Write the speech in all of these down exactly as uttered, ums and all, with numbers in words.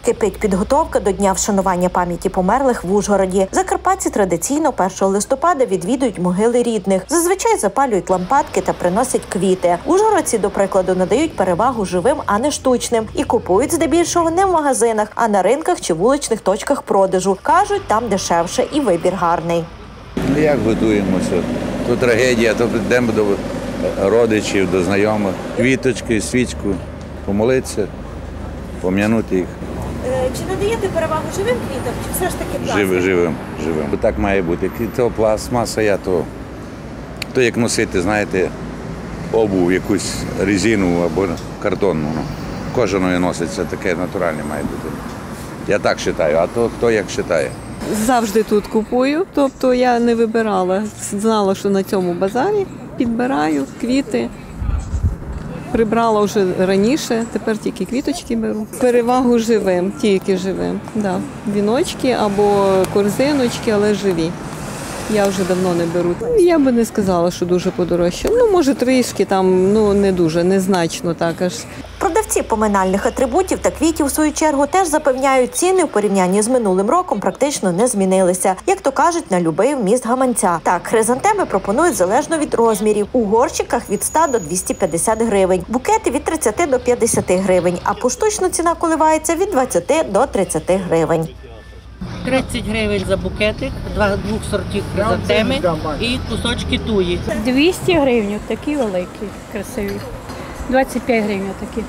Кипить підготовка до Дня вшанування пам'яті померлих в Ужгороді. Закарпатці традиційно першого листопада відвідують могили рідних. Зазвичай запалюють лампадки та приносять квіти. Ужгородці, до прикладу, надають перевагу живим, а не штучним. І купують здебільшого не в магазинах, а на ринках чи вуличних точках продажу. Кажуть, там дешевше і вибір гарний. Ну, як готуємося? То трагедія, то йдемо до родичів, до знайомих. Квіточки, свічку, помолитися, пом'янути їх. Чи надаєте перевагу живим квітам, чи все ж таки пластик? Живим, живим, живим. Бо так має бути. То пластмаса, я то, то як носити, знаєте, обув, якусь резину або картонну. Кожаною носиться, таке натуральне має бути. Я так вважаю, а то хто як вважає. Завжди тут купую, тобто я не вибирала. Знала, що на цьому базарі підбираю квіти. Прибрала вже раніше, тепер тільки квіточки беру. Перевагу живим, тільки живим. Да. Віночки або корзиночки, але живі. Я вже давно не беру. Я би не сказала, що дуже подорожче. Ну, може, трішки там, ну, не дуже, незначно так аж. Продавці поминальних атрибутів та квітів, в свою чергу, теж запевняють, ціни в порівнянні з минулим роком практично не змінилися. Як то кажуть, на любий вміст гаманця. Так, хризантеми пропонують залежно від розмірів. У горщиках від ста до двохсот п'ятдесят гривень, букети від тридцяти до п'ятдесяти гривень, а поштучно ціна коливається від двадцяти до тридцяти гривень. тридцять гривень за букетик, два, двох сортів хризантеми і кусочки туї. двісті гривень, такі великі, красиві. двадцять п'ять гривень такі.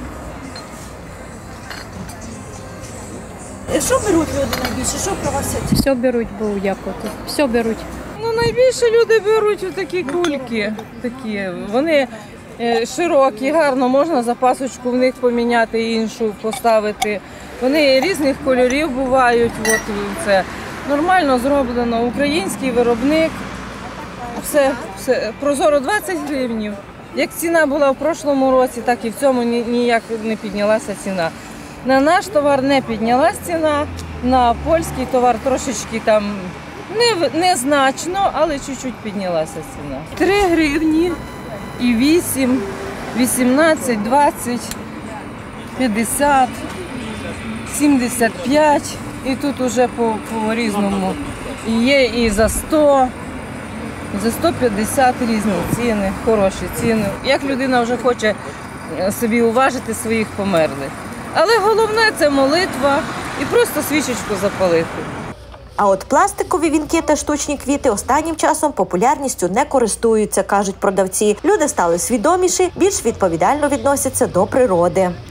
Що беруть люди найбільше? Що просять? Все беруть, бо дякувати. Все беруть. Ну, найбільше люди беруть такі кульки. Такі. Вони широкі, гарно, можна запасочку в них поміняти, іншу поставити. Вони різних кольорів бувають. От це нормально зроблено. Український виробник. Все, все. Прозоро двадцять гривень. Як ціна була в прошлому році, так і в цьому ніяк не піднялася ціна. На наш товар не піднялася ціна, на польський товар трошечки там не, незначно, але чуть-чуть піднялася ціна. три гривні і вісім, вісімнадцять, двадцять, п'ятдесят, сімдесят п'ять. І тут уже по-різному. Є і за сто. За сто п'ятдесят різні ціни, хороші ціни. Як людина вже хоче собі уважити своїх померлих. Але головне – це молитва і просто свічечку запалити. А от пластикові вінки та штучні квіти останнім часом популярністю не користуються, кажуть продавці. Люди стали свідоміші, більш відповідально відносяться до природи.